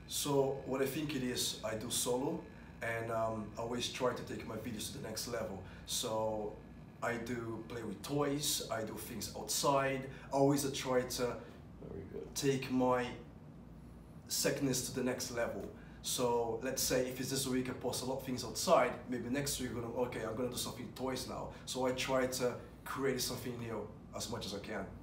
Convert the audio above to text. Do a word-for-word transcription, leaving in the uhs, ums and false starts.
So what I think it is, I do solo, and um, I always try to take my videos to the next level. So I do play with toys, I do things outside, I always try to Very good. take my sickness to the next level. So let's say if it's this week I post a lot of things outside, maybe next week I'm gonna, okay, I'm gonna do something toys now. So I try to create something new as much as I can.